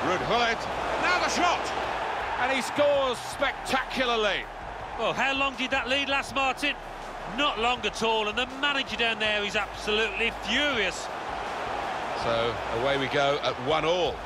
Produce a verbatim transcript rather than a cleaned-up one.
Ruud Gullit, now the shot! And he scores spectacularly. Well, how long did that lead last, Martin? Not long at all, and the manager down there is absolutely furious. So away we go at one all.